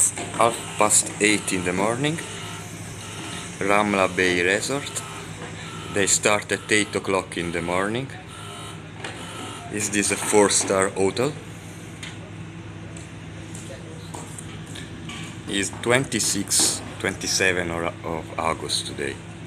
It's 8:30 in the morning. Ramla Bay Resort. They start at 8 o'clock in the morning. Is this a 4-star hotel? It's 27 of August today.